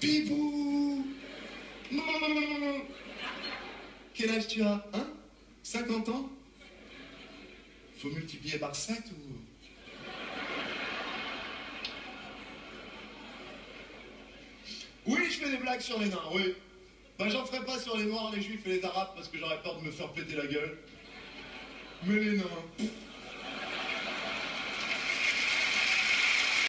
Bibou. Quel âge tu as, hein? 50 ans? Faut multiplier par 7 ou... Oui, je fais des blagues sur les nains, oui. Ben, j'en ferai pas sur les noirs, les juifs et les arabes parce que j'aurais peur de me faire péter la gueule. Mais les nains...